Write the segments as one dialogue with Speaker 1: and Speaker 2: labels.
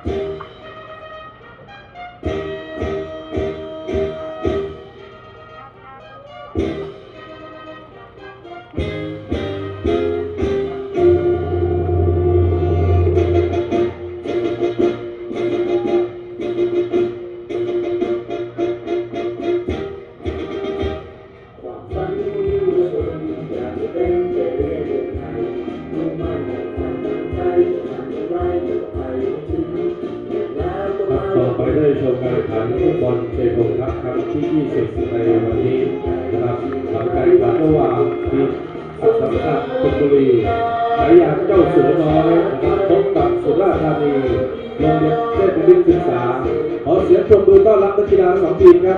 Speaker 1: ต่อไปได้ชมการแข่งขันฟุตบอลเชยธงครับครั้งที่ 20 ในวันนี้นะครับการแข่งขันระหว่างทีมอัสสัมชัญธนบุรีฉายาเจ้าเสือน้อยนะครับพบกับสุราษฎร์ธานีโรงเรียนเทพมิตรศึกษาขอเสียงปรบมือต้อนรับนักกีฬา2 ทีมครับ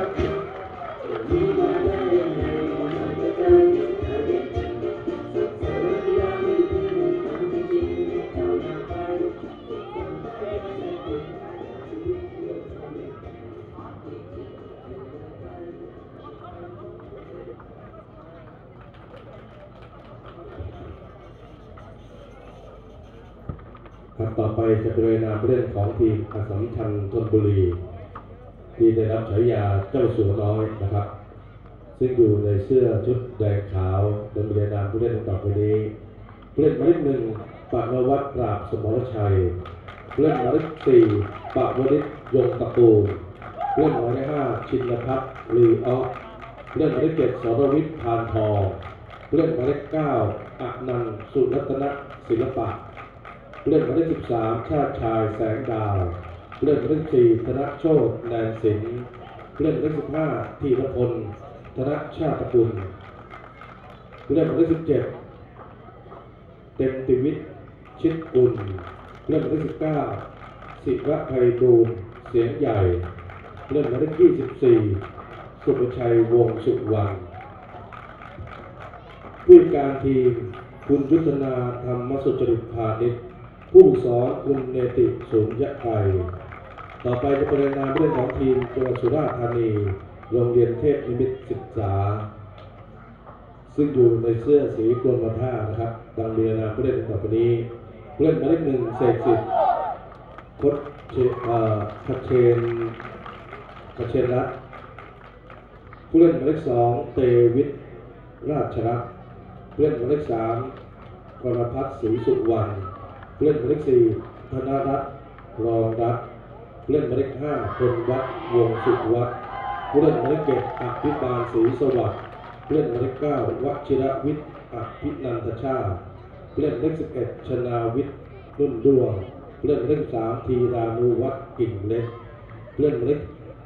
Speaker 1: ครับต่อไปจะเป็นนามผู้เล่นของทีมอัสสัมชัญธนบุรีที่ได้รับฉายาเจ้าเสือน้อยนะครับซึ่งอยู่ในเสื้อชุดแดงขาวโดยมีนามผู้เล่นต่อไปนี้ผู้เล่นหมายเลข 1 ปานวัฒน์ ปราบสมรชัยผู้เล่นหมายเลข 4 ปวริศ ยงตระกูลผู้เล่นหมายเลข 5 ชินภัทร ลีออผู้เล่นหมายเลข 7 สรวิทย์ พานทองผู้เล่นหมายเลข 9 อนันต์ สุรัตนศิลปะผู้เล่นหมายเลข 13 ชาติชายแสงดาวผู้เล่นหมายเลข 4 ธนโชติ แนนสินผู้เล่นหมายเลข 15 ธีรพล ธนชาติกุลผู้เล่นหมายเลข 17 เต็มติวิทย์ ชิดกุลผู้เล่นหมายเลข 19 ศิระไพบูลย์ เสียงใหญ่ผู้เล่นหมายเลข 24 สุภชัยวงศ์สุวรรณผู้จัดการทีมคุณยุทธนาธรรมสุจริตพาณิชย์ผู้สอนคุณเนติสุญญไกรต่อไปจะเป็นนามผู้เล่นของทีมจังหวัดสุราษฎร์ธานีโรงเรียนเทพนิมิตรศึกษาซึ่งอยู่ในเสื้อสีกรมท่านะครับดังมีนามผู้เล่นต่อไปนี้ผู้เล่นหมายเลข 1 เสกสิทธิ์คดเชนรัตน์ผู้เล่นหมายเลข 2 เตวิทย์ ราชรัตน์ผู้เล่นหมายเลข 3 กรพัฒน์ ศรีสุวรรณผู้เล่นหมายเลข 4 ธนรัตน์ รองรัตน์ผู้เล่นหมายเลข 5 พลวัฒน์ วงศ์สุวัฒน์ผู้เล่นหมายเลข 7 อภิบาล ศรีสวัสดิ์ผู้เล่นหมายเลข 9 วชิรวิทย์ อภินันทชาติผู้เล่นหมายเลข 11 ชนาวิทย์ รุ่นด้วงผู้เล่นหมายเลข 13 ธีรานุวัฒน์ กิ่งเล็กผู้เล่นหมายเลข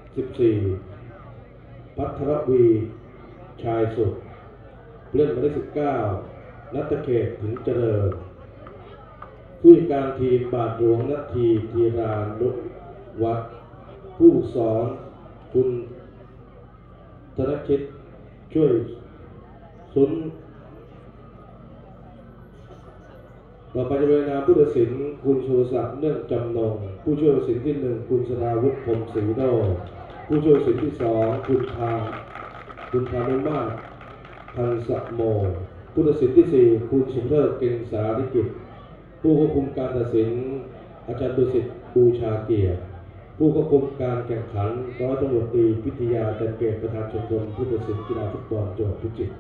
Speaker 1: 14 ภัทรวี ชายสุดผู้เล่นหมายเลข 19 ณัฐเขต ถึงเจริญผู้จัดการทีมบาทหลวง ณทีธีรานุวัฒน์ผู้สอนคุณธนชิตช่วยสุนต่อไปจะเป็นนามผู้ตัดสินคุณชูศักดิ์ เนื่องจำนงผู้ช่วยตัดสินที่ 1 คุณสราวุฒิ พรหมศรีโดผู้ช่วยตัดสินที่ 2 คุณพานุมาตร พันสะโมผู้ตัดสินที่ 4 คุณสุเทพ เก่งสาธิกิจผู้ควบคุมการตัดสินอาจารย์ดุสิต บูชาเกียรติผู้ควบคุมการแข่งขันร้อยตำรวจตรีพิทยา จันเกต ประธานชมรมผู้ตัดสินกีฬาฟุตบอลจังหวัดพิจิตร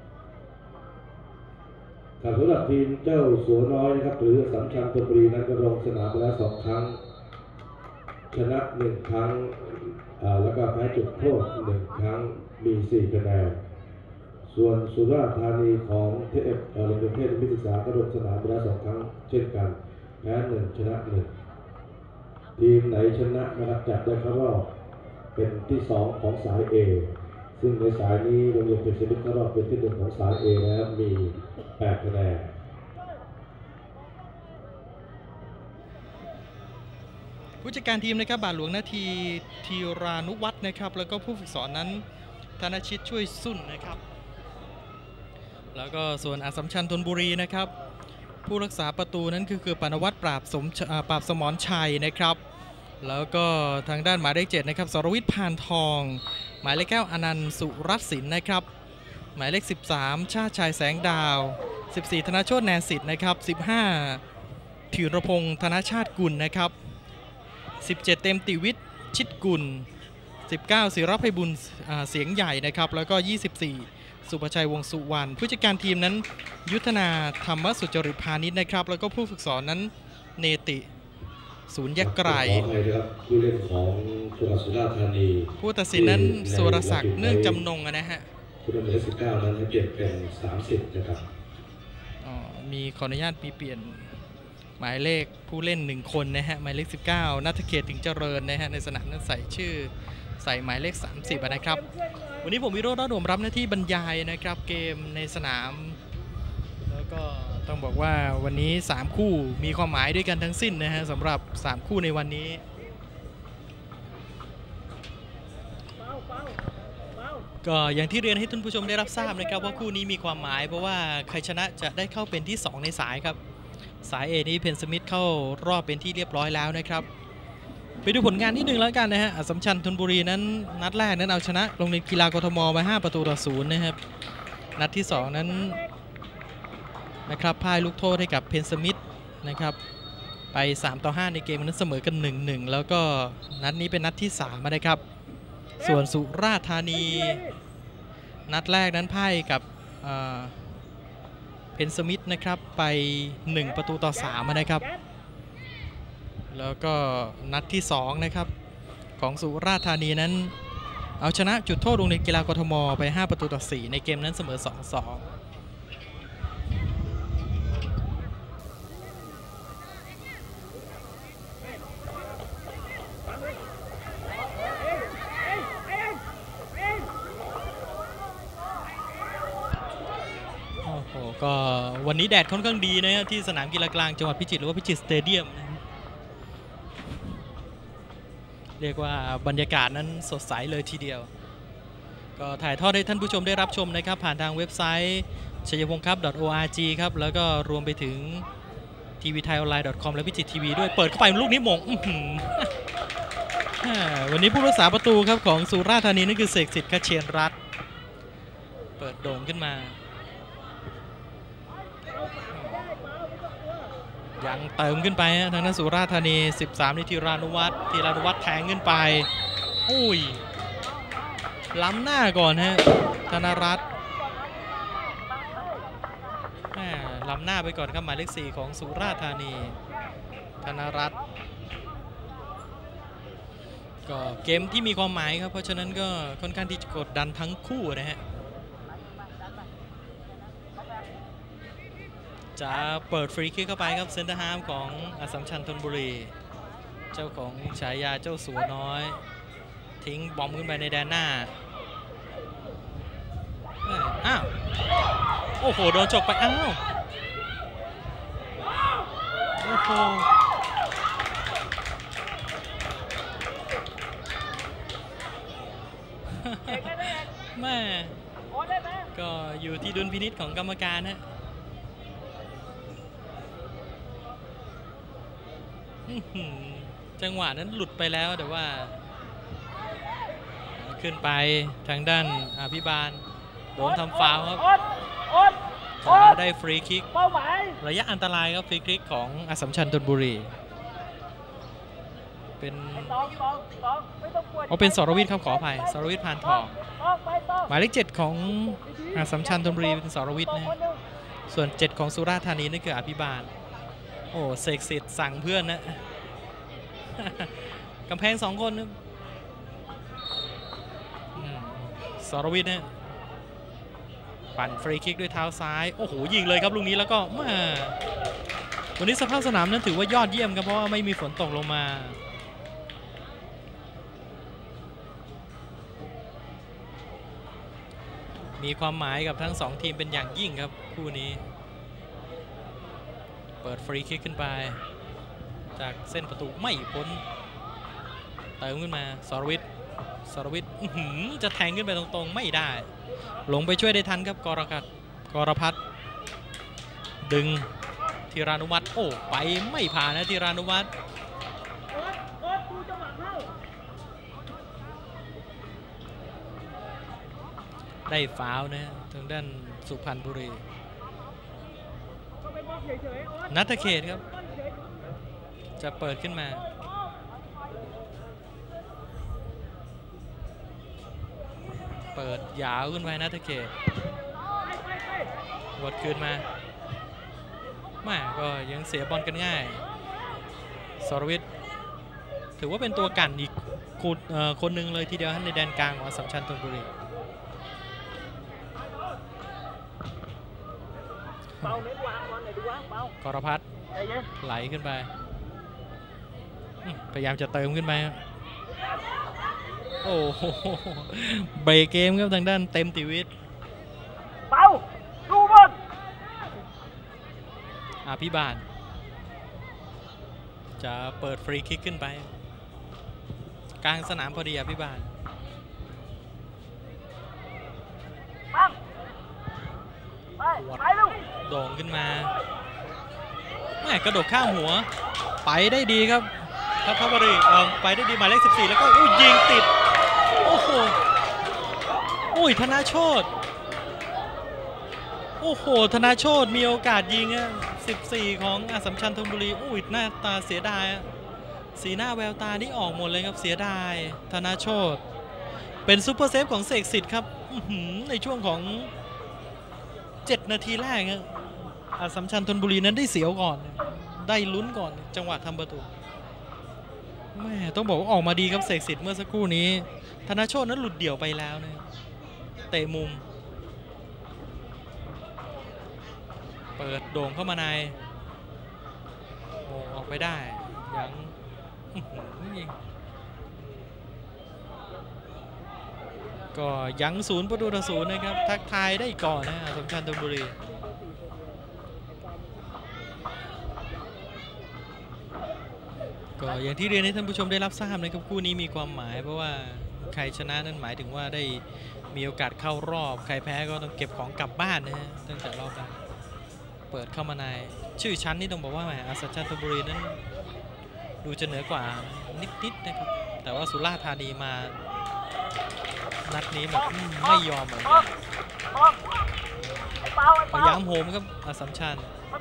Speaker 1: สำหรับทีมเจ้าสัวน้อยนะครับหรืออัสสัมชัญธนบุรีนั้นก็ลงสนามไปแล้ว2 ครั้งชนะ1 ครั้งแล้วก็แพ้จุดโทษ1 ครั้งมี4 คะแนนส่วนสุราษฎร์ธานีของโรงเรียนเทพนิมิตรศึกษาก็ลงสนามไปแล้ว2 ครั้งเช่นกันแพ้1 ชนะ 1ทีมไหนชนะนะครับจะได้เข้ารอบเป็นที่ 2 ของสาย A ซึ่งในสายนี้โรงเรียนเทพนิมิตรเข้ารอบเป็นที่ 1 ของสาย A แล้วมี8 คะแนน
Speaker 2: ผู้จัดการทีมนะครับบาทหลวง นาทีธีรานุวัฒน์นะครับแล้วก็ผู้ฝึกสอนนั้นธนชิตช่วยสุนนะครับแล้วก็ส่วนอัสสัมชัญธนบุรีนะครับผู้รักษาประตูนั้นคือปานวัฒน์ ปราบสมรชัยนะครับแล้วก็ทางด้านหมายเลข 7นะครับสรวิทย์ พานทองหมายเลข 9 อนันต์ สุรัตน์ศิลป์นะครับหมายเลข 13 ชาติชายแสงดาว14 ธนโชติ แนนสิทธิ์นะครับ15 ธีรพงษ์ ธนชาติกุลนะครับ 17 เต็มติวิทย์ชิดกุล 19 ศิรภัยบุญเสียงใหญ่นะครับแล้วก็ 24 สุภชัยวงศ์สุวรรณผู้จัดการทีมนั้นยุทธนาธรรมสุจริตพาณิชย์นะครับแล้วก็ผู้ฝึกสอนนั้นเนติศูนย์ยะไกร
Speaker 1: ผู้เล่นของจังหวัดสุราษฎร์ธานี
Speaker 2: ผู้ตัดสินนั้นสุรศักดิ์เนื่องจำนงนะฮะ
Speaker 1: ผู้เล่นหมายเลข19นั้นให้เปลี่ยนเป็น30นะครับ
Speaker 2: มีขออนุญาตเปลี่ยนหมายเลขผู้เล่น1คนนะฮะหมายเลข19ณัฐเขตถึงเจริญนะฮะในสนามนั้นใส่หมายเลข30นะครับวันนี้ผมวิโรจน์ รอดโดมรับหน้าที่บรรยายนะครับเกมในสนามแล้วก็ต้องบอกว่าวันนี้3คู่มีความหมายด้วยกันทั้งสิ้นนะฮะสำหรับ3คู่ในวันนี้ก็อย่างที่เรียนให้ท่านผู้ชมได้รับทราบนะครับว่าคู่นี้มีความหมายเพราะว่าใครชนะจะได้เข้าเป็นที่2ในสายครับสาย A นี้เพนสมิธเข้ารอบเป็นที่เรียบร้อยแล้วนะครับไปดูผลงานนิดนึงแล้วกันนะฮะอัสสัมชัญธนบุรีนั้นนัดแรกนั้นเอาชนะโรงเรียนกีฬากทมมา5-0นะครับนัดที่2นั้นนะครับพ่ายลูกโทษให้กับเพนสมิธนะครับไป3-5ในเกมนั้นเสมอกัน 1-1 แล้วก็นัดนี้เป็นนัดที่3นะครับส่วนสุราษฎร์ธานีนัดแรกนั้นพ่ายกับเพนสมิธนะครับไป1-3นะครับแล้วก็นัดที่2นะครับของสุราษฎร์ธานีนั้นเอาชนะจุดโทษโรงเรียนกีฬากทมไป5-4ในเกมนั้นเสมอ 2-2ก็วันนี้แดดค่อนข้างดีนะที่สนามกีฬากลางจังหวัดพิจิตรหรือว่าพิจิตรสเตเดียมเรียกว่าบรรยากาศนั้นสดใสเลยทีเดียวก็ถ่ายทอดให้ท่านผู้ชมได้รับชมนะครับผ่านทางเว็บไซต์ chayapongkap.org ครับแล้วก็รวมไปถึง tvthaionline.com และพิจิตรทีวีด้วยเปิดเข้าไปลูกนี้มงวันนี้ผู้รักษาประตูครับของสุราษฎร์ธานีนั่นคือเสกสิทธิ์คเชนรัตน์เปิดโด่งขึ้นมายังเติมขึ้นไปทางนั้นสุราษฎร์ธานี13นี่ธีรานุวัฒน์แทงขึ้นไปอุ้ยล้ำหน้าก่อนฮะธนรัตน์ล้ำหน้าไปก่อนครับหมายเลข4ของสุราษฎร์ธานีธนรัตน์ก็เกมที่มีความหมายครับเพราะฉะนั้นก็ค่อนข้างที่จะกดดันทั้งคู่นะฮะจะเปิดฟรีคิกเข้าไปครับเซนเตอร์ฮาล์ฟของอัสสัมชัญธนบุรีเจ้าของฉายาเจ้าสัวน้อยทิ้งบอมขึ้นไปในแดนหน้าอ้าวโอ้โหโดนฉกไปอ้าวโอ้โหแม่ก็อยู่ที่ดุลพินิจของกรรมการฮะจังหวะนั้นหลุดไปแล้วแต่ว่าขึ้นไปทางด้านอภิบาลโดนทำฟาวล์ครับจะได้ฟรีคิกระยะอันตรายครับฟรีคิกของอัสสัมชัญธนบุรีเป็นสรวิทย์ครับขออภัยสรวิทย์พานทองหมายเลข7ของอัสสัมชัญธนบุรีเป็นสรวิทย์นะส่วน7ของสุราษฎร์ธานีนั่นคืออภิบาลโอ้เสกสิทธิ์สั่งเพื่อนนะกำแพง2คนสรวิทย์เนี่ยปั่นฟรีคิกด้วยเท้าซ้ายโอ้โหยิงเลยครับลูกนี้แล้วก็วันนี้สภาพสนามนั้นถือว่ายอดเยี่ยมครับเพราะว่าไม่มีฝนตกลงมามีความหมายกับทั้ง2ทีมเป็นอย่างยิ่งครับคู่นี้เปิดฟรีคิกขึ้นไปจากเส้นประตูไม่พ้นเติมขึ้นมาสรวิทย์จะแทงขึ้นไปตรงๆไม่ได้ลงไปช่วยได้ทันครับกรพัฒน์ดึงธีรานุวัฒน์โอ้ไปไม่ผ่านนะธีรานุวัฒน์ได้ฟาวล์นะทางด้านสุพรรณบุรีณัฐเขตครับจะเปิดขึ้นมาเปิดยาวขึ้นไปนะตะเกตวดคืนมาไม่ก็ยังเสียบอลกันง่ายสรวิทย์ถือว่าเป็นตัวกันอีกคนหนึ่งเลยทีเดียวในแดนกลางของอัสสัมชัญธนบุรีกรพัฒน์ไหลขึ้นไปพยายามจะเติมขึ้นไปโอ้โหเบรกเกมครับทางด้านเต็มติวิทย์เป้าดูบอลอภิบาลจะเปิดฟรีคิกขึ้นไปกลางสนามพอดีอภิบาลโด่งขึ้นมาแม่กระโดดข้ามหัวไปได้ดีครับพัทวรีไปได้ดีหมายเลข14แล้วก็ยิงติดโอ้โหธนาโชติโอ้โหธนาโชติมีโอกาสยิง14ของอัสสัมชัญธนบุรีหน้าตาเสียดายสีหน้าแววตานี่ออกหมดเลยครับเสียดายธนาโชติเป็นซุปเปอร์เซฟของเสกสิทธิ์ครับในช่วงของ7 นาทีแรกอัสสัมชัญธนบุรีนั้นได้เสียวก่อนได้ลุ้นก่อนจังหวะทำประตูแม่ต้องบอกว่าออกมาดีครับเสกสิทธิ์เมื่อสักครู่นี้ธนาโชตินั้นหลุดเดี่ยวไปแล้วเนี่ยเตะมุมเปิดโด่งเข้ามาในโมงออกไปได้ยังยิงก็ยัง0-0นะครับทักทายได้ก่อนนะอัสสัมชัญธนบุรีก็อย่างที่เรียนให้ท่านผู้ชมได้รับทราบนะครับคู่นี้มีความหมายเพราะว่าใครชนะนั้นหมายถึงว่าได้มีโอกาสเข้ารอบใครแพ้ก็ต้องเก็บของกลับบ้านนะฮะตั้งแต่รอบแรกเปิดเข้ามาในชื่อชั้นนี่ต้องบอกว่าอัสสัมชัญธนบุรีนั้นดูจะเหนือกว่านิดๆนะครับแต่ว่าสุราษฎร์ธานีมานัดนี้แบบไม่ยอมเหมือนกันพยายามโหมครับอัสสัมชัญ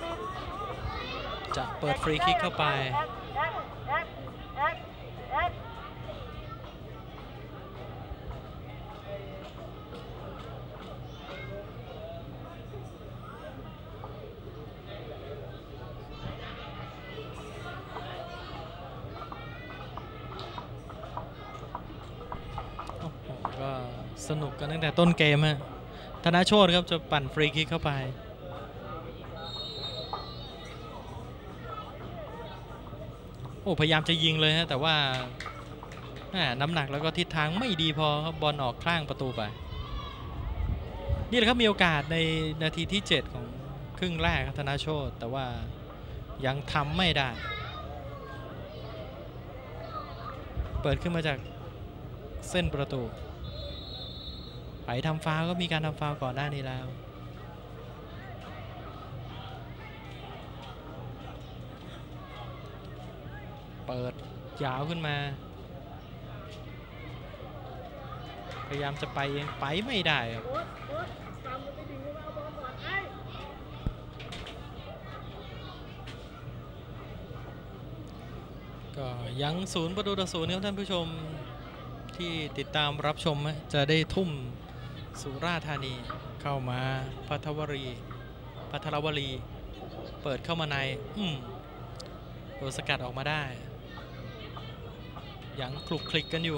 Speaker 2: จะเปิดฟรีคิกเข้าไปก็สนุกกันตั้งแต่ต้นเกมธนาโชติครับจะปั่นฟรีคิกเข้าไปพยายามจะยิงเลยแต่ว่าน้ำหนักแล้วก็ทิศทางไม่ดีพอครับบอลออกข้างประตูไปนี่แหละครับมีโอกาสในนาทีที่7ของครึ่งแรกครับธนาโชติแต่ว่ายังทำไม่ได้เปิดขึ้นมาจากเส้นประตูไปทำฟาวล์ก็มีการทำฟาวล์ก่อนหน้านี้แล้วเปิดยาวขึ้นมาพยายามจะไปเองไปไม่ได้ครับก็ยัง0-0ครับท่านผู้ชมที่ติดตามรับชมจะได้ทุ่มสุราษฎร์ธานีเข้ามาพัทรวรีเปิดเข้ามาในโดนสกัดออกมาได้ยังคลุกคลิกกันอยู่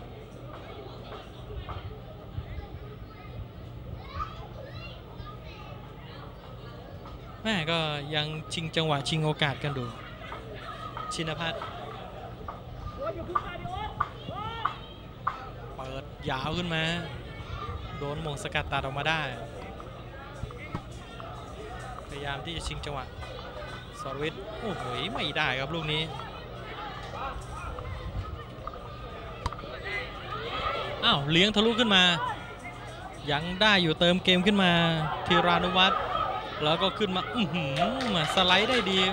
Speaker 2: แม่ก็ยังชิงจังหวะชิงโอกาสกันดูชินภัทรเปิดยาวขึ้นมาโดนมงสกัดตัดออกมาได้พยายามที่จะชิงจังหวะสรวิทย์โอ้โหไม่ได้ครับลูกนี้เลี้ยงทะลุขึ้นมายังได้อยู่เติมเกมขึ้นมาธีรานุวัฒน์แล้วก็ขึ้นมามาสไลด์ได้ดี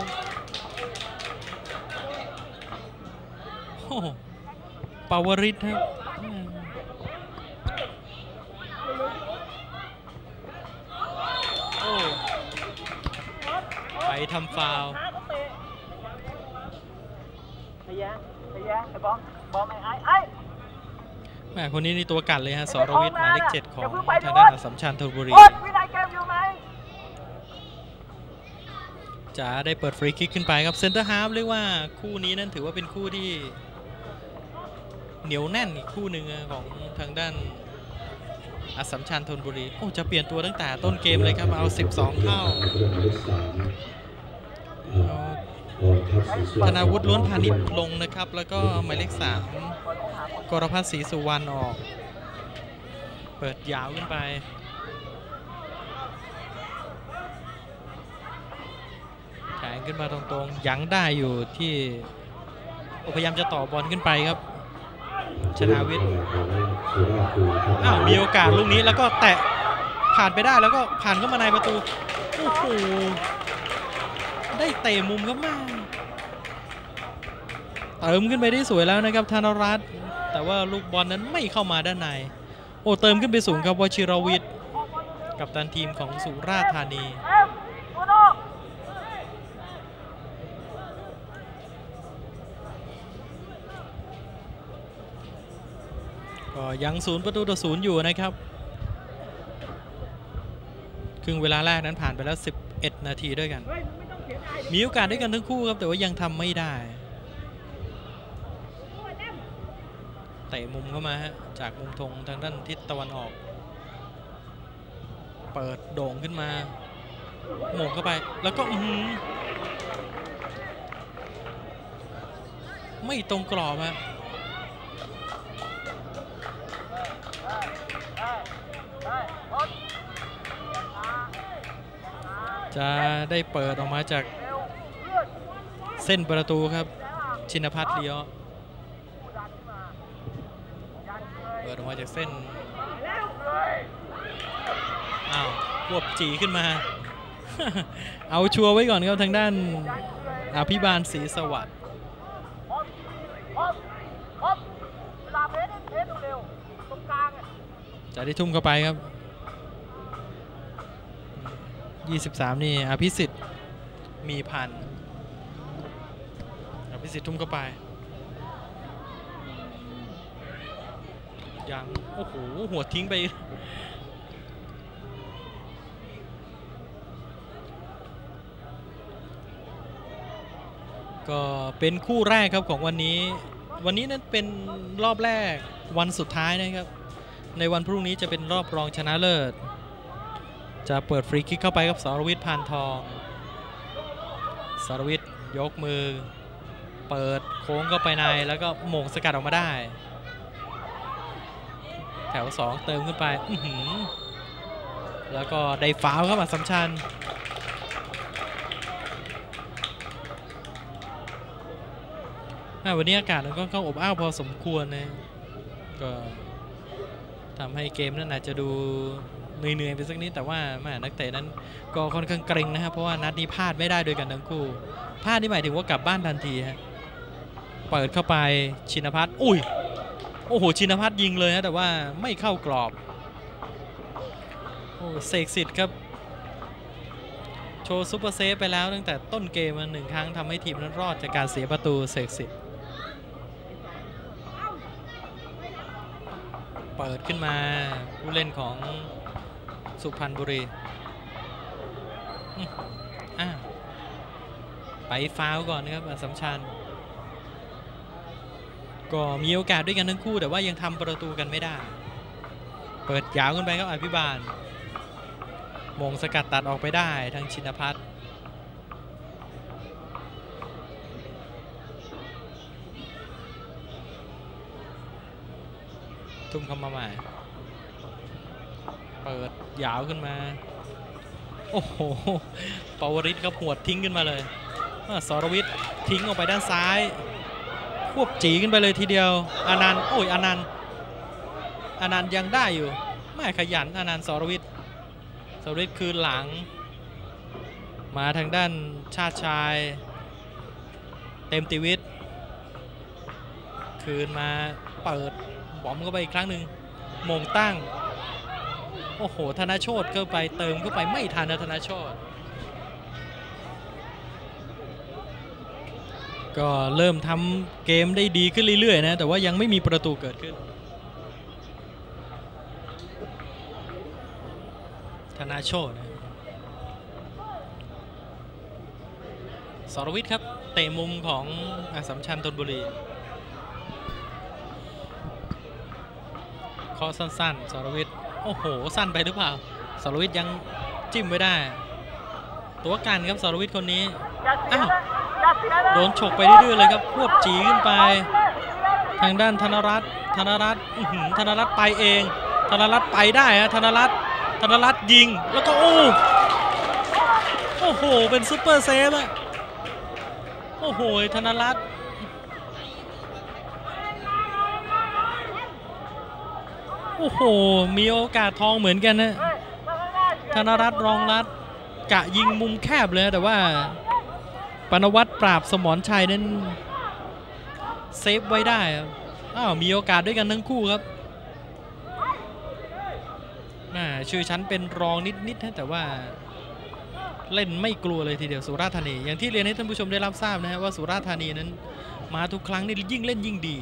Speaker 2: ปาวริศครับไปทำฟาวล์แม่คนนี้นี่ตัวกัดเลยฮะสรวิทย์หมายเลข 7ของทางด้านอัสสัมชัญธนบุรีจะได้เปิดฟรีคิกขึ้นไปครับเซนเตอร์ฮาล์ฟเรียกว่าคู่นี้นั้นถือว่าเป็นคู่ที่เหนียวแน่นอีกคู่หนึ่งของทางด้านอัสสัมชัญธนบุรีโอ้จะเปลี่ยนตัวตั้งแต่ต้นเกมเลยครับเอา12เข้าธนาวุฒิล้วนพานิชลงนะครับแล้วก็หมายเลข 3กรพัฒน์ศรีสุวรรณออกเปิดยาวขึ้นไปแทงขึ้นมาตรงๆยังได้อยู่ที่พยายามจะต่อบอลขึ้นไปครับชนาวิทย์มีโอกาสลูกนี้แล้วก็แตะผ่านไปได้แล้วก็ผ่านเข้ามาในประตูโอ้โหได้เตะมุมครับมาเติมขึ้นไปได้สวยแล้วนะครับธนรัตน์แต่ว่าลูกบอลนั้นไม่เข้ามาด้านในโอ้เติมขึ้นไปสูงครับวชิรวิทย์กัปตันทีมของสุราษฎร์ธานีก็ยัง0-0อยู่นะครับครึ่งเวลาแรกนั้นผ่านไปแล้ว11 นาทีด้วยกันมีโอกาสด้วยกันทั้งคู่ครับแต่ว่ายังทำไม่ได้เตะมุมเข้ามาฮะจากมุมธงทางด้านทิศตะวันออกเปิดโด่งขึ้นมาโหม่งเข้าไปแล้วก็ไม่ตรงกรอบฮะจะได้เปิดออกมาจากเส้นประตูครับชินภัทรเลี้ยวเปิดออกมาจากเส้นควบจีขึ้นมา เอาชัวร์ไว้ก่อนครับทางด้านอภิบาลศรีสวัสดิ์จะได้ทุ่มเข้าไปครับ23นี่อภิสิทธิ์มีพันอภิสิทธิ์ทุ่มเข้าไปยังโอ้โหหัวทิ้งไปก็เป็นคู่แรกครับของวันนี้นั้นเป็นรอบแรกวันสุดท้ายนะครับในวันพรุ่งนี้จะเป็นรอบรองชนะเลิศจะเปิดฟรีคิกเข้าไปกับสรวิทย์พานทองสรวิทย์ยกมือเปิดโค้งเข้าไปในแล้วก็โหม่งสกัดออกมาได้แถว2เติมขึ้นไปแล้วก็ได้ฟาวล์ครับอัสสัมชัญวันนี้อากาศมันก็อบอ้าวพอสมควรนะก็ทำให้เกมนั้นอาจจะดูเหนื่อยไปสักนิดแต่ว่านักเตะนั้นก็ค่อนข้างเกรงนะครับเพราะว่านัดนี้พลาดไม่ได้ด้วยกันทั้งคู่พลาดนี่หมายถึงว่ากลับบ้านทันทีฮะเปิดเข้าไปชินภัทรโอ้โหชินภัทรยิงเลยนะแต่ว่าไม่เข้ากรอบโอ้เสกสิทธิ์ครับโชว์ซุปเปอร์เซฟไปแล้วตั้งแต่ต้นเกมมา1 ครั้งทำให้ทีมนั้นรอดจากการเสียประตูเสกสิทธิ์เปิดขึ้นมาผู้เล่นของสุพรรณบุรีไปฟาวล์ก่อนนะครับอัสสัมชัญก็มีโอกาสด้วยกันทั้งคู่แต่ว่ายังทำประตูกันไม่ได้เปิดยาวขึ้นไปครับอภิบาลมงสกัดตัดออกไปได้ทางชินภัทรทุ่มเข้ามาใหม่เปิดยาวขึ้นมาโอ้โหปวริศครับหวดทิ้งขึ้นมาเลยสรวิทย์ทิ้งออกไปด้านซ้ายควบจีขึ้นไปเลยทีเดียวอนันต์อนันต์ยังได้อยู่ไม่ขยันอนันต์สรวิทย์คืนหลังมาทางด้านชาติชายเต็มติวิทย์คืนมาเปิดบอมเข้าไปอีกครั้งหนึ่งโมงตั้งโอ้โหธนโชติเข้าไปเติมเข้าไปไม่ทันนะธนโชติก็เริ่มทำเกมได้ดีขึ้นเรื่อยๆนะแต่ว่ายังไม่มีประตูเกิดขึ้นนาโชนะสรวิทย์ครับเตะมุมของอัสสัมชัญธนบุรีข้อสั้นๆสรวิทย์โอ้โหสั้นไปหรือเปล่าสรวิทย์ยังจิ้มไว้ได้ตัวกันครับสรวิทย์คนนี้อ้าวโดนฉกไปดื้อๆเลยครับควบจีขึ้นไปทางด้านธนรัตน์ธนรัตน์ไปเองธนรัตน์ไปได้ฮะธนรัตน์ยิงแล้วก็โอ้โหเป็นซุปเปอร์เซฟอะโอ้โหธนรัตน์โอ้โหมีโอกาสทองเหมือนกันนะธนรัตน์รองรัตน์กะยิงมุมแคบเลยแต่ว่าปานวัฒน์ปราบสมรชัยนั้นเซฟไว้ได้อ้าวมีโอกาสด้วยกันทั้งคู่ครับชื่อชั้นเป็นรองนิดๆนะแต่ว่าเล่นไม่กลัวเลยทีเดียวสุราษฎร์ธานีอย่างที่เรียนให้ท่านผู้ชมได้รับทราบนะฮะว่าสุราษฎร์ธานีนั้นมาทุกครั้งนี่ยิ่งเล่นยิ่งดี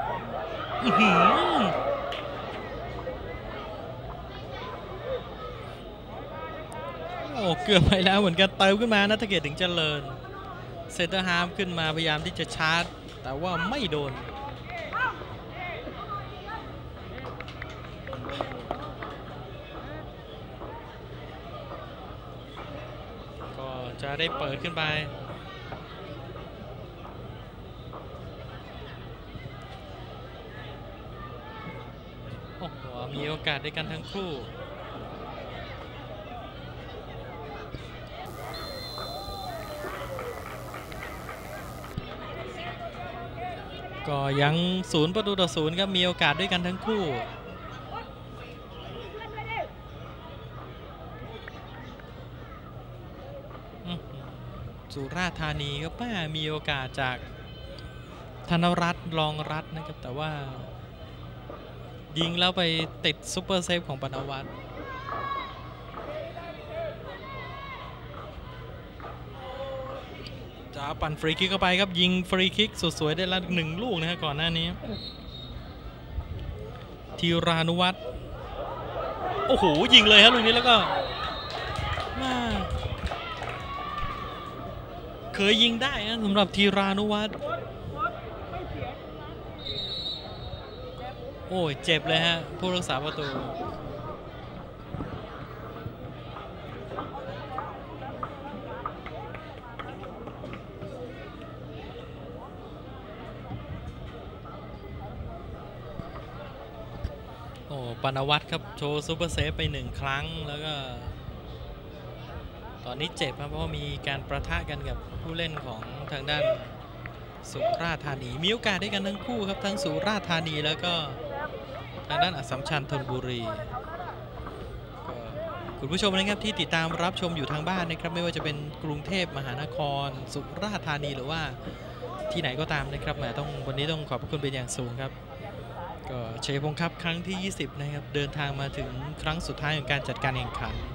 Speaker 2: โอ้เกือบไปแล้วเหมือนกันเติมขึ้นมานะถ้าเกิดถึงเจริญเซนเตอร์ฮาล์ฟขึ้นมาพยายามที่จะชาร์จแต่ว่าไม่โดนก็จะได้เปิดขึ้นไปโอ้โหมีโอกาสด้วยกันทั้งคู่ก็ยัง0-0ครับมีโอกาสด้วยกันทั้งคู่สุราษฎร์ธานีก็มีโอกาสจากธนรัตน์รองรัตน์นะครับแต่ว่ายิงแล้วไปติดซุปเปอร์เซฟของปานวัฒน์จะปั่นฟรีคิกเข้าไปครับยิงฟรีคิกสวยๆได้ละ1 ลูกนะครับก่อนหน้านี้ธีรานุวัฒน์โอ้โหยิงเลยครับลูกนี้แล้วก็เคยยิงได้นะสำหรับธีรานุวัฒน์โอ้ยเจ็บเลยฮะผู้รักษาประตูปานวัฒน์ครับโชว์ซูเปอร์เซฟไป1 ครั้งแล้วก็ตอนนี้เจ็บครับเพราะมีการประทะกันกับผู้เล่นของทางด้านสุราษฎร์ธานีมีโอกาสได้กันทั้งคู่ครับทั้งสุราษฎร์ธานีแล้วก็ทางด้านอัสสัมชัญธนบุรีคุณผู้ชมนะครับที่ติดตามรับชมอยู่ทางบ้านนะครับไม่ว่าจะเป็นกรุงเทพมหานครสุราษฎร์ธานีหรือว่าที่ไหนก็ตามนะครับวันนี้ต้องขอบพระคุณเป็นอย่างสูงครับก็ชัยพงศ์ครับครั้งที่20นะครับเดินทางมาถึงครั้งสุดท้ายของการจัดการแข่งขัน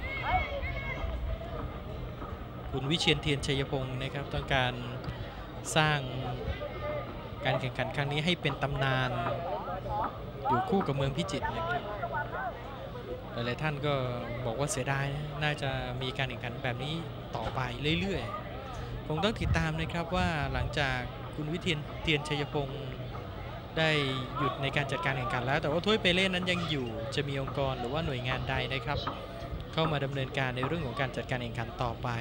Speaker 2: คุณวิเชียรเทียนชัยพงศ์นะครับต้องการสร้างการแข่งขันครั้งนี้ให้เป็นตำนานอยู่คู่กับเมืองพิจิตรนะครับหลายๆท่านก็บอกว่าเสียดายน่าจะมีการแข่งขันแบบนี้ต่อไปเรื่อยๆคงต้องติดตามนะครับว่าหลังจากคุณวิเชียรเทียนชัยพงศ์ได้หยุดในการจัดการแข่งขันแล้วแต่ว่าถ้วยเปเล่นั้นยังอยู่จะมีองค์กรหรือว่าหน่วยงานใดนะครับเข้ามาดำเนินการในเรื่องของการจัดการแข่งขันต่อไป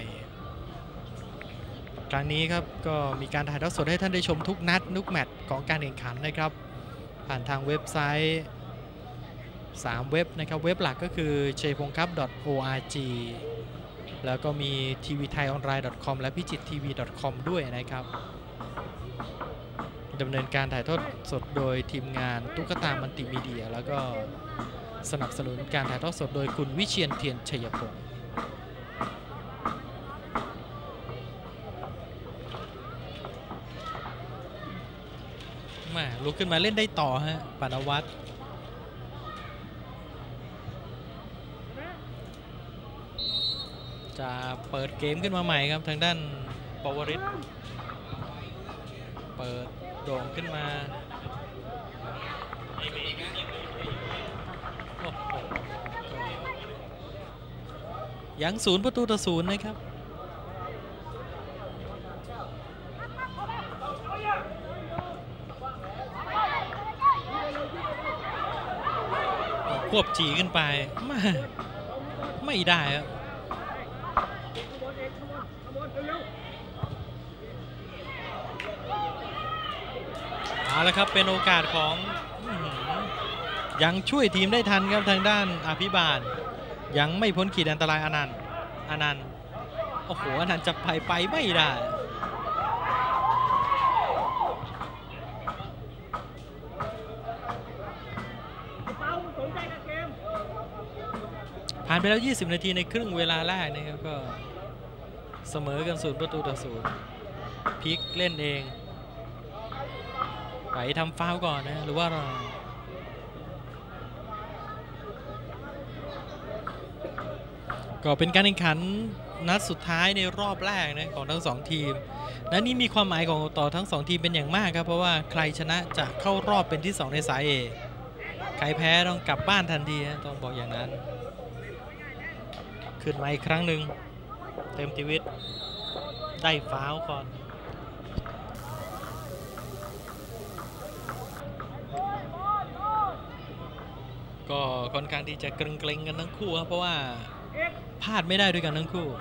Speaker 2: ครั้งนี้ครับก็มีการถ่ายทอดสดให้ท่านได้ชมทุกนัดทุกแมตช์ของการแข่งขันนะครับผ่านทางเว็บไซต์3 เว็บนะครับเว็บหลักก็คือ chaypongkap.org แล้วก็มี tvthaiOnline.com และpijittv.com ด้วยนะครับดำเนินการถ่ายทอดสดโดยทีมงานตุ๊กตามัลติมีเดียแล้วก็สนับสนุนการถ่ายทอดสดโดยคุณวิเชียรเทียนชัยพงศ์ลุกขึ้นมาเล่นได้ต่อฮะปานวัฒน์จะเปิดเกมขึ้นมาใหม่ครับทางด้านปวริศเปิดโด่งขึ้นมาโอ้โหยัง0-0นะครับควบจีขึ้นไปไม่ได้ครับเอาละครับเป็นโอกาสของยังช่วยทีมได้ทันครับทางด้านอภิบาลยังไม่พ้นขีดอันตรายอนันต์โอ้โหอนันต์จะไปไม่ได้ผ่านไปแล้ว20 นาทีในครึ่งเวลาแรกนะครับก็เสมอกัน0-0พลิกเล่นเองไปทำฟาวล์ก่อนนะหรือว่าก็เป็นการแข่งขันนัดสุดท้ายในรอบแรกนะของทั้ง2ทีมและนี่มีความหมายของต่อทั้ง2ทีมเป็นอย่างมากครับเพราะว่าใครชนะจะเข้ารอบเป็นที่2ในสาย A ใครแพ้ต้องกลับบ้านทันทีนะต้องบอกอย่างนั้นขึ้นมาอีกครั้งหนึ่งเต็มชีวิตได้ฟาวล์ก่อนก็ค่อนข้างที่จะเกรงๆกันทั้งคู่ครับเพราะว่าพลาดไม่ได้ด้วยกันทั้งคู่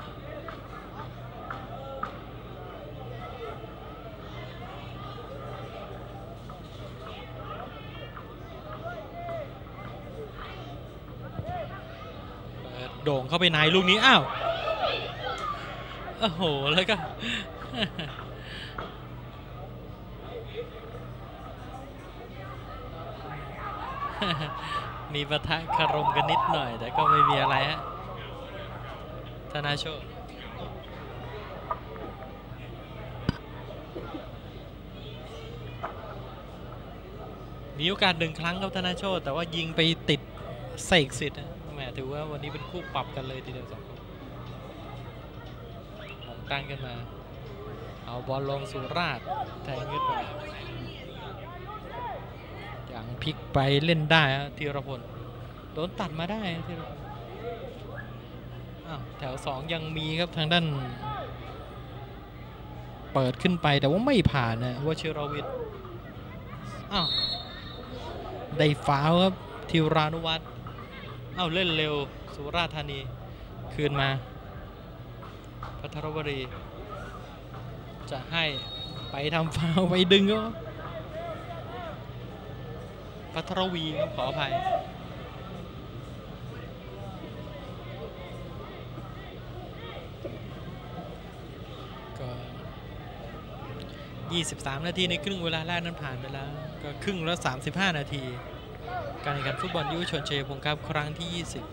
Speaker 2: โด่งเข้าไปในลูกนี้อ้าวโอ้โหแล้วก็มีปะทะคารมกันนิดหน่อยแต่ก็ไม่มีอะไรฮะธนาโชคมีโอกาส1 ครั้งครับธนาโชคแต่ว่ายิงไปติดเสกสิทธิ์แหมถือว่าวันนี้เป็นคู่ปรับกันเลยทีเดียว2 คนมองตั้งขึ้นมาเอาบอลลงสุราษฎร์แทงขึ้นมาอย่างพลิกไปเล่นได้ธีรพลโดนตัดมาได้ธีรพลแถว2ยังมีครับทางด้านเปิดขึ้นไปแต่ว่าไม่ผ่านนะวชิรวิทย์ได้ฟาวล์ครับธีรานุวัฒน์เล่นเร็วสุราษฎร์ธานีคืนมาภัทรวรีจะให้ไปทำฟาวล์ไปดึงก็ภัทรวีครับขออภัยก็23 นาทีในครึ่งเวลาแรกนั้นผ่านไปแล้วก็ครึ่งละ35 นาทีการแข่งขันฟุตบอลยุวชนชัยภูมิครับครั้งที่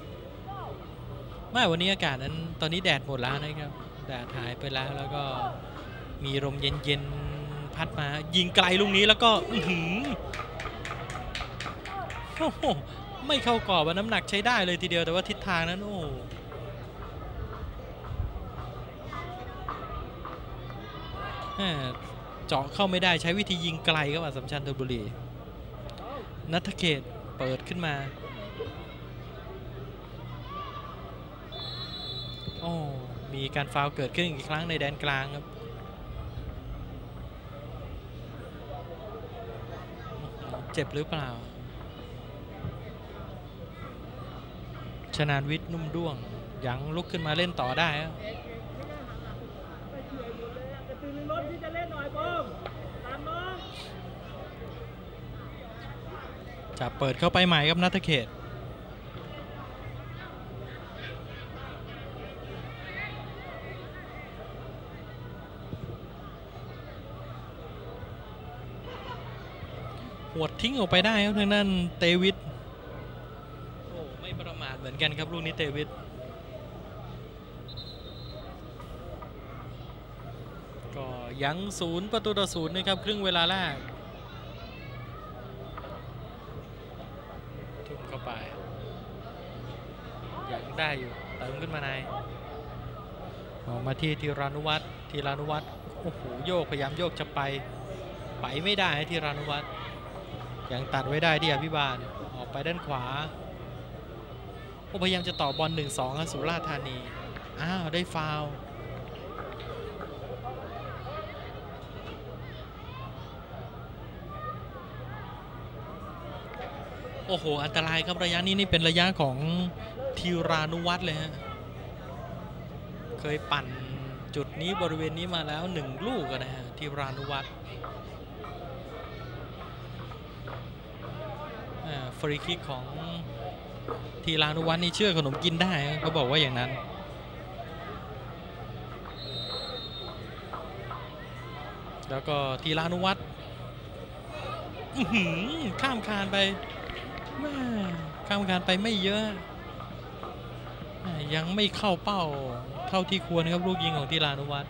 Speaker 2: 20วันนี้อากาศนั้นตอนนี้แดดหมดแล้วนะครับแดดหายไปแล้วก็มีลมเย็นๆพัดมายิงไกลลูกนี้แล้วก็ไม่เข้ากรอบน้ำหนักใช้ได้เลยทีเดียวแต่ว่าทิศทางนั้นเจาะเข้าไม่ได้ใช้วิธียิงไกลครับอัสสัมชัญธนบุรีณัฐเขตเปิดขึ้นมามีการฟาวล์เกิดขึ้นอีกครั้งในแดนกลางครับเจ็บหรือเปล่าชนาญวิทย์นุ่มด้วงยังลุกขึ้นมาเล่นต่อได้ครับจะเปิดเข้าไปใหม่ครับณัฐเขตหวดทิ้งออกไปได้ครับทางนั้นเตวิทไม่ประมาทเหมือนกันครับลูกนี้เตวิทก็ยัง0-0นะครับครึ่งเวลาแรกทุ่มเข้าไปยังได้อยู่เติมขึ้นมาในออกมาที่ธีรานุวัฒน์โอ้โหโยกพยายามโยกจะไปไม่ได้ธีรานุวัฒน์ยังตัดไว้ได้ที่อภิบาลออกไปด้านขวาพยายามจะต่อบอล 1-2 สุราษฎร์ธานีอ้าวได้ฟาวล์โอ้โหอันตรายครับระยะนี้นี่เป็นระยะของธีรานุวัฒน์เลยฮะเคยปั่นจุดนี้บริเวณนี้มาแล้ว1 ลูกนะฮะธีรานุวัฒน์ฟรีคิกของธีรานุวัฒน์นี่เชื่อขนมกินได้เขาบอกว่าอย่างนั้นแล้วก็ธีรานุวัฒน์ข้ามคานไปข้ามคานไปไม่เยอะยังไม่เข้าเป้าเท่าที่ควรครับลูกยิงของธีรานุวัฒน์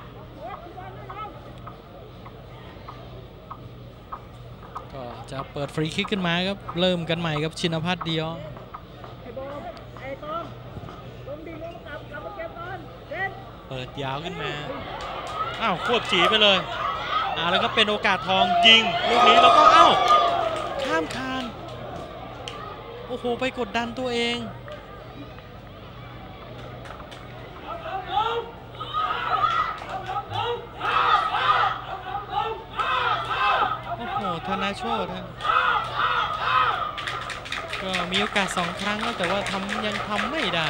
Speaker 2: ก็จะเปิดฟรีคิกขึ้นมาครับเริ่มกันใหม่ครับชินภัทรเดียวเปิดยาวขึ้นมาอ้าวควบจีไปเลยแล้วก็เป็นโอกาสทองยิงลูกนี้แล้วก็ข้ามคานโอ้โหไปกดดันตัวเองโอ้โหธนาโชติก็มีโอกาส2 ครั้งแล้วแต่ว่ายังทำไม่ได้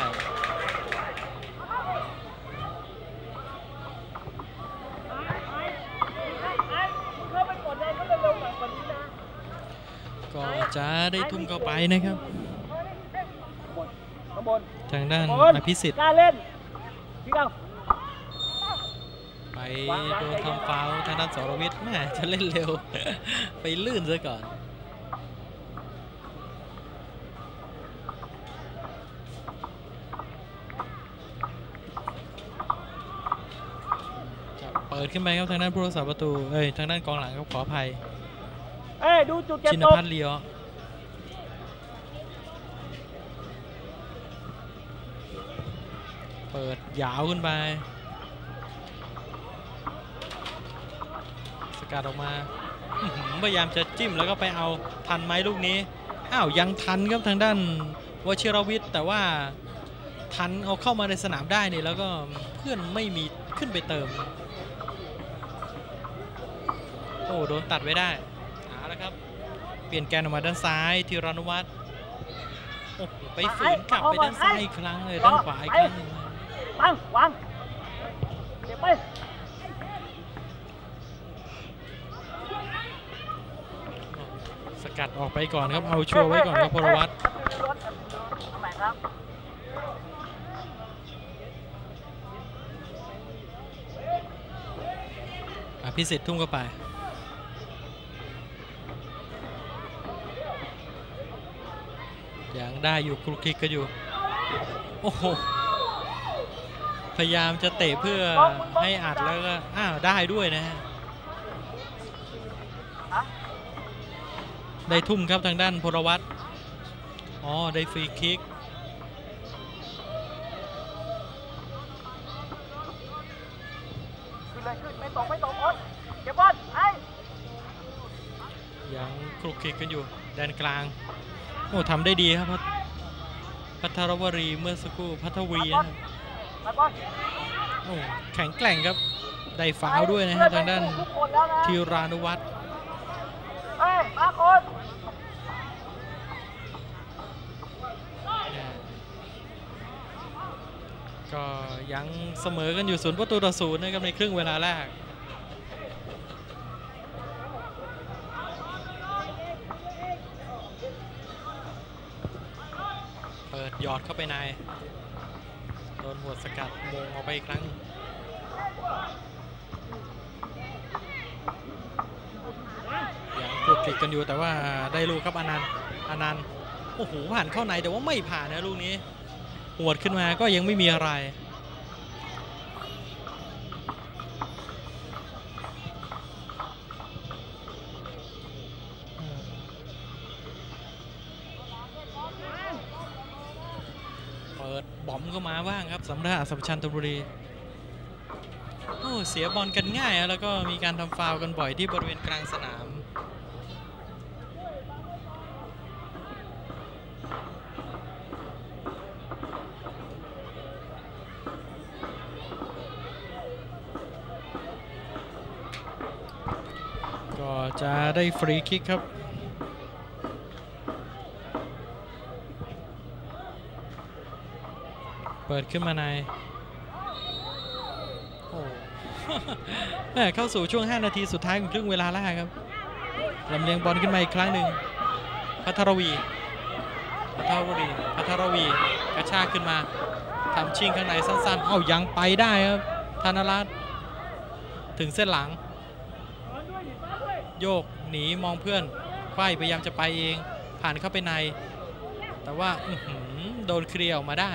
Speaker 2: ก็จะได้ทุ่มเข้าไปนะครับทางด้านอภิสิทธิ์ไปโดนทำฟาวล์ทางด้านสรวิทย์แม่จะเล่นเร็ว ไปลื่นซะก่อนจะเปิดขึ้นไปครับทางด้านผู้รักษาประตูทางด้านกองหลังครับขออภัย
Speaker 3: ดูจุดเก็บตก
Speaker 2: ชินภัทรเลียวเปิดยาวขึ้นไปสกัดออกมาพยายามจะจิ้มแล้วก็ไปเอาทันไหมลูกนี้ยังทันครับทางด้านวชิรวิทย์แต่ว่าทันเอาเข้ามาในสนามได้นี่แล้วก็เพื่อนไม่มีขึ้นไปเติมโอ้โดนตัดไว้ได้แล้วครับเปลี่ยนแกนออกมาด้านซ้ายธีรานุวัฒน์โอ้โหไปฝืนกลับไปด้านซ้ายอีกครั้งเลยด้านขวาอีกครั้งหนึ่ง
Speaker 3: วางเดี๋ยวไป
Speaker 2: สกัดออกไปก่อนครับเอาชัวร์ไว้ก่อนครับพลวัฒน์พิสิทธิ์ทุ่มเข้าไปยังได้อยู่คลุกคลิกก็อยู่โอ้โหพยายามจะเตะเพื่อให้อัดแล้วก็ได้ด้วยนะฮะได้ทุ่มครับทางด้านพลวัฒน์ได้ฟรีคิก
Speaker 3: ไม่ตกเก็บบอล
Speaker 2: ยังคลุกคลิกกันอยู่แดนกลางโอ้ทำได้ดีครับพัทรวรีเมื่อสักครู่พัทวีนะครับโอ้แข็งแกร่งครับได้ฟาวล์ด้วยนะฮะทางด้านธีรานุวัฒน์ก็ยังเสมอกันอยู่0-0นะครับในครึ่งเวลาแรกเปิดหยอดเข้าไปในโดนหัวสกัดมงออกไปอีกครั้งยังคลุกคลิกกันอยู่แต่ว่าได้ลูกครับอนันต์โอ้โหผ่านเข้าในแต่ว่าไม่ผ่านนะลูกนี้หวดขึ้นมาก็ยังไม่มีอะไรเปิดบอมเข้ามาบ้างครับสำหรับอัสสัมชัญธนบุรีโอ้เสียบอลกันง่ายแล้วก็มีการทำฟาวล์กันบ่อยที่บริเวณกลางสนามก็จะได้ฟรีคิกครับเปิดขึ้นมาในโอ้ เข้าสู่ช่วง5นาทีสุดท้ายของครึ่งเวลาแรกครับลำเลียงบอลขึ้นมาอีกครั้งหนึ่งพัทรวีกระชากขึ้นมาทำชิงข้างในสั้นๆยังไปได้ครับธนรัตน์ถึงเส้นหลังโยกหนีมองเพื่อนไขว้พยายามจะไปเองผ่านเข้าไปในแต่ว่าโดนเคลียร์ออกมาได้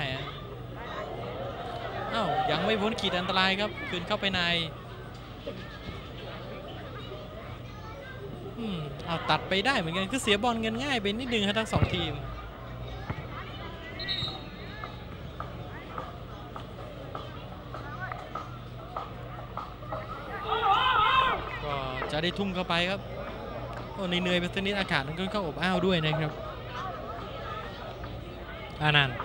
Speaker 2: ยังไม่พ้นขีดอันตรายครับคืนเข้าไปในตัดไปได้เหมือนกันคือเสียบอลกันง่ายไปนิดนึงครับทั้ง2ทีมก็จะได้ทุ่มเข้าไปครับเหนื่อยไปสักนิดอากาศมันก็เข้าอบอ้าวด้วยนะครับอานันต์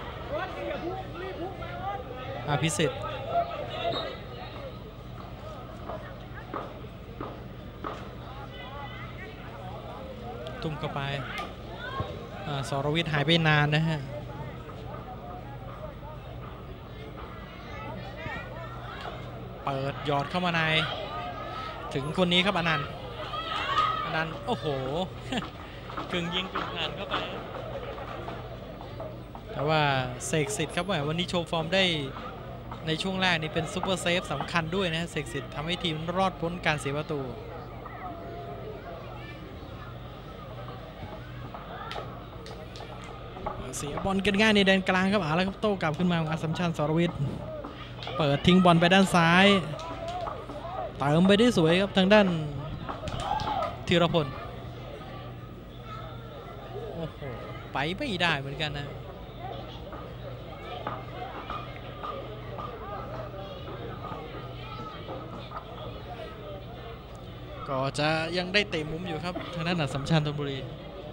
Speaker 2: พิเศษทุ่มเข้าไปสรวิทย์หายไปนานนะฮะเปิดหยอดเข้ามาในถึงคนนี้ครับอนันต์โอ้โห กึ่งยิงกึ่งผ่านเข้าไปแต่ว่าเสกสิทธิ์ครับวันนี้โชว์ฟอร์มได้ในช่วงแรกนี่เป็นซุปเปอร์เซฟสำคัญด้วยนะเสกสิทธิ์ทำให้ทีมรอดพ้นการเสียประตูเสียบอลกันง่ายในแดนกลางครับแล้วครับโต้กลับขึ้นมาของอัสสัมชัญ สรวิทย์เปิดทิ้งบอลไปด้านซ้ายเติมไปได้สวยครับทางด้านธีรพลโอ้โหไปไม่ได้เหมือนกันนะก็จะยังได้เตะมุมอยู่ครับทางด้านอัสสัมชัญธนบุรี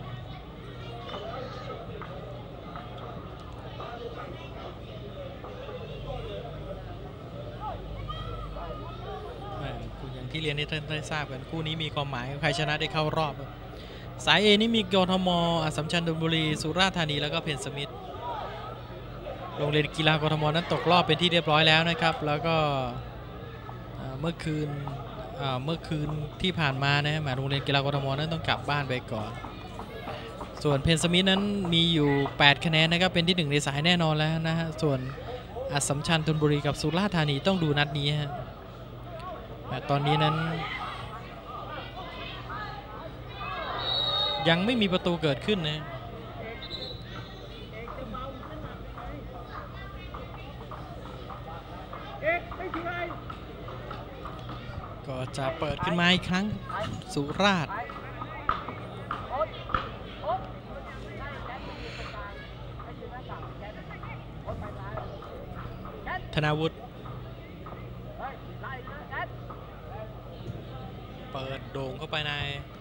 Speaker 2: อย่างที่เรียนให้ท่านได้ทราบกันคู่นี้มีความหมายใครชนะได้เข้ารอบสาย A นี่มีกทม.อัสสัมชัญธนบุรีสุราษฎร์ธานีแล้วก็เพนสมิธโรงเรียนกีฬากทม.นั้นตกรอบเป็นที่เรียบร้อยแล้วนะครับแล้วก็เมื่อคืนที่ผ่านมานะโรงเรียนกีฬากทม.นั้นต้องกลับบ้านไปก่อนส่วนเพนสมิธนั้นมีอยู่8คะแนนนะครับเป็นที่1ในสายแน่นอนแล้วนะฮะส่วนอัสสัมชัญธนบุรีกับสุราษฎร์ธานีต้องดูนัดนี้ฮะตอนนี้นั้นยังไม่มีประตูเกิดขึ้นนะก็จะเปิดขึ้นมาอีกครั้งสุราษฎร์ธนาวุฒิเปิดโด่งเข้าไปใน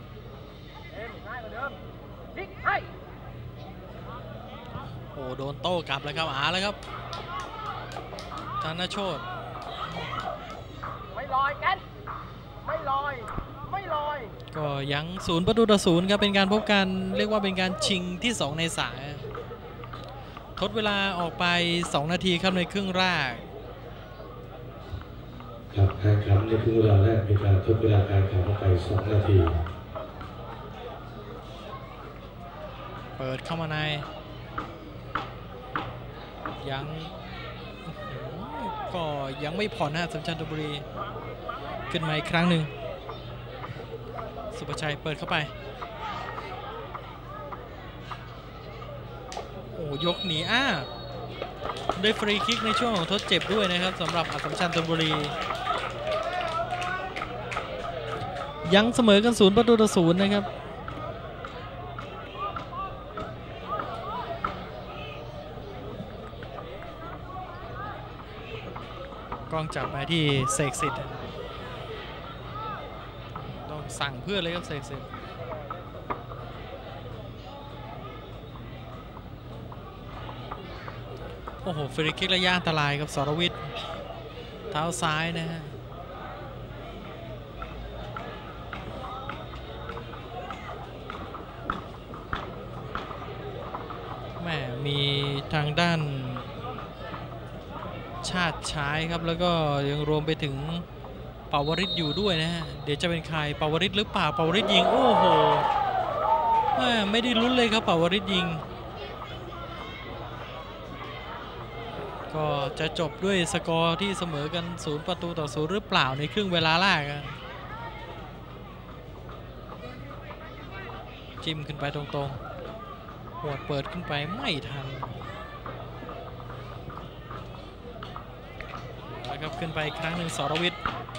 Speaker 2: โอ้โดนโต้กลับแล้วครับแล้วครับธนโชติไม่ลอยกันไม่ลอยก็ยัง0-0ครับเป็นการพบกันเรียกว่าเป็นการชิงที่2ในสายทดเวลาออกไป2นาทีครับในครึ่งแรก
Speaker 1: ครับการแข่งขันในครึ่งเวลาแรกเป็นการทดเวลาการแข่งขันไป2นาที
Speaker 2: เปิดเข้ามาในก็ยังไม่ผ่อนนะอัสสัมชัญธนบุรีขึ้นมาอีกครั้งหนึ่งสุภชัยเปิดเข้าไปโอ้ยกหนีได้ฟรีคิกในช่วงของทดเจ็บด้วยนะครับสำหรับอัสสัมชัญธนบุรียังเสมอกัน0-0นะครับกล้องจับมาที่เสกสิทธิ์ต้องสั่งเพื่อนเลยครับเสกสิทธิ์โอ้โหฟรีคิกระยะอันตรายครับสรวิทย์เท้าซ้ายนะฮะด้านชาติชายครับแล้วก็ยังรวมไปถึงปาวริศอยู่ด้วยนะฮะเดี๋ยวจะเป็นใครปาวริศหรือเปล่าปาวริศยิงโอ้โหไม่ได้ลุ้นเลยครับปาวริศยิงก็จะจบด้วยสกอร์ที่เสมอกัน0-0หรือเปล่าในครึ่งเวลาแรกจิ้มขึ้นไปตรงๆหัวเปิดขึ้นไปไม่ทันแล้วครับขึ้นไปอีกครั้งหนึ่งสรวิทย์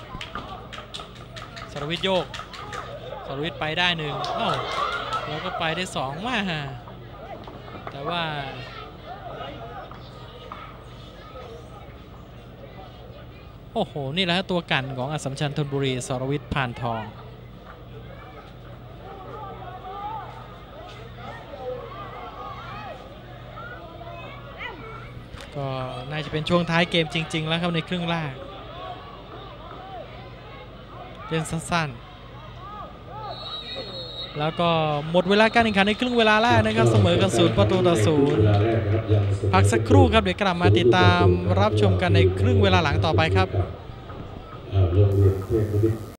Speaker 2: โยกสรวิทย์ไปได้หนึ่งแล้วก็ไปได้2มาแต่ว่าโอ้โหนี่แหละตัวกันของอัสสัมชัญธนบุรีสรวิทย์พานทองก็น่าจะเป็นช่วงท้ายเกมจริงๆแล้วครับในครึ่งแรกเล่นสั้นๆแล้วก็หมดเวลาการแข่งขันในครึ่งเวลาแรกนะครับเสมอกัน0-0พักสักครู่ครับเดี๋ยวกลับมาติดตามรับชมกันในครึ่งเวลาหลังต่อไปครับ
Speaker 1: โรงเรียนเทพนิมิตร